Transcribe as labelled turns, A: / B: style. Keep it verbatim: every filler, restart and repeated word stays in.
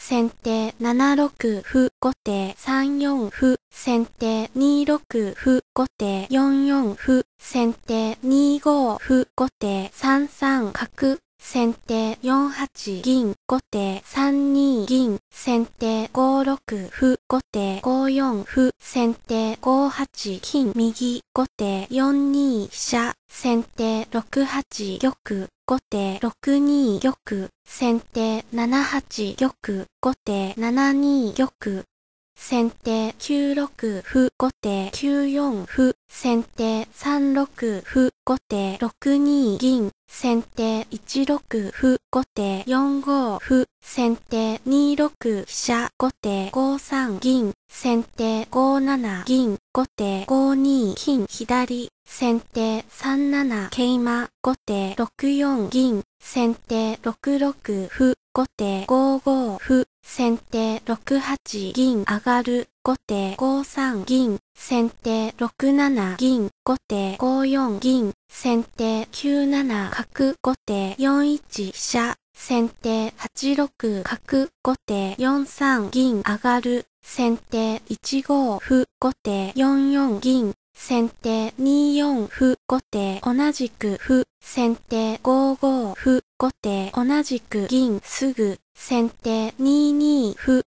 A: 先手ななろく歩、後手さんよん歩、先手にろく歩、後手よんよん歩、先手にご歩、後手さんさん角、先手よんはち銀、後手さんに銀、先手ごろく歩、後手ごよん歩、先手ごはち金右、後手よんに飛車、先手ろくはち玉、後手ろくに玉、先手ななはち玉、後手ななに玉、先手きゅうろく歩、後手きゅうよん歩、先手さんろく歩、後手ろくに銀、先手いちろく歩、後手よんご歩、先手にろく飛車、後手ごさん銀、先手ごなな銀、後手ごに金左、先手さんなな桂馬、後手ろくよん銀、先手ろくろく歩、後手ごご歩、先手ろくはち銀上がる、後手ごさん銀、先手ろくなな銀、後手ごよん銀、先手きゅうなな角、後手よんいち飛車、先手はちろく角、後手よんさん銀上がる、先手いちご歩、後手よんよん銀、先手によん歩、後手同じく歩、先手ごご歩、後手同じく銀すぐ、先手にに歩、